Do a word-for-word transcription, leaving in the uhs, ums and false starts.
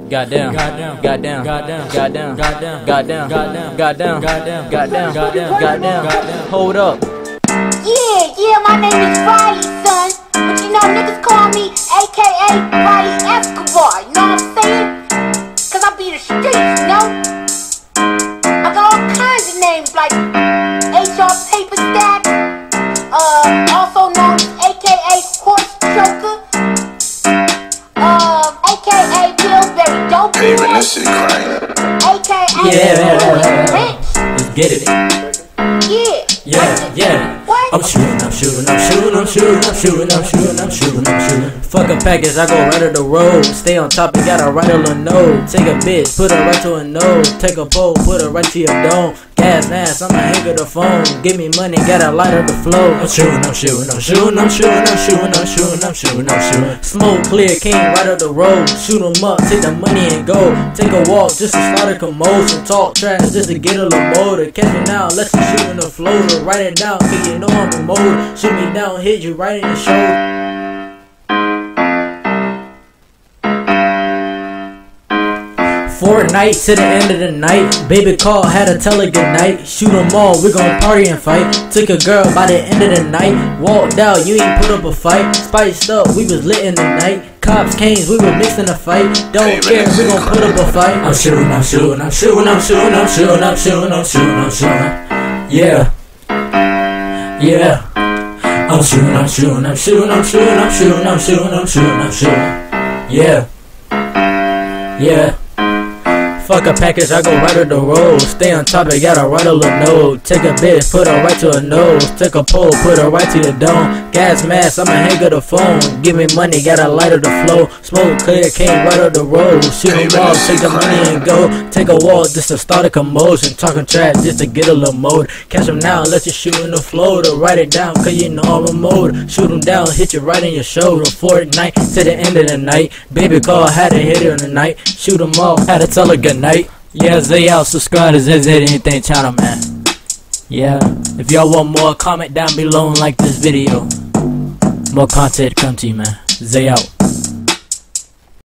Goddamn, goddamn, goddamn, goddamn, goddamn, goddamn, goddamn, goddamn, goddamn, goddamn, goddamn, goddamn, goddamn. Hold up. Yeah, yeah, my name is Riley, son. But you know niggas call me A K A Riley Escobar, you know what I'm saying? Cause I be the streets, you know? I got all kinds of names like H R Paper Stack, uh, also known as A K A Horse Choker, um, A K A Pillsbury Dope Boy, Even this shit crying. A K A Yeah, Rich. let's get it. Yeah. Yeah, yeah. What? I'm shooting, I'm shooting, I'm shooting, I'm shooting, I'm shooting, I'm shooting, I'm shooting, I'm shooting. Fuck a package, I go right to the road. Stay on top, you gotta write a little note. Take a bitch, put her right to a nose. Take a pole, put her right to your dome. Gas mask, I'ma hang up the phone. Give me money, gotta light up the flow. I'm shooting, I'm shooting, I'm shooting, I'm shooting, I'm shooting, I'm shooting, I'm shooting, I'm shooting. Smoke clear, king right up the road. Shoot 'em up, take the money and go. Take a walk just to start a commotion. Talk trash just to get a little motor. Catch it now, let's just shoot in the floater. Write it down, cause you know I'm a motor. Shoot me down, hit you right in the shoulder. Fortnite to the end of the night. Baby call, had to tell her good night. Shoot 'em all, we gon' party and fight. Took a girl by the end of the night. Walked out, you ain't put up a fight. Spiced up, we was lit in the night. Cops came, we were mixing a fight. Don't care, we gon' put up a fight. I'm shooting, I'm shooting, I'm shooting, I'm shooting, I'm shooting, I'm shooting, I'm shooting, I'm shooting. Yeah, yeah. I'm shooting, I'm shooting, I'm shooting, I'm shooting, I'm shooting, I'm shooting, I'm shooting, I'm shooting. Yeah, yeah. Fuck a package, I go right to the road. Stay on top, I gotta write a little note. Take a bitch, put her right to her nose. Take a pole, put her right to your dome. Gas mask, I'ma hang up the phone. Give me money, gotta light up the flow. Smoke clear, came right up the road. Shoot 'em all, take the money and go. Take a walk just to start a commotion. Talking trash just to get a little mode. Catch 'em now, let you shoot in the flow. To write it down, cause you know I'm a motor. Shoot 'em down, hit you right in your shoulder. Fortnite to the end of the night. Baby call, had to hit her in the night. Shoot 'em all, had to tell her good night. Yeah, Zay out, subscribe to Z Z Anything channel, man. Yeah, if y'all want more, comment down below and like this video. More content come to you, man. Zay out.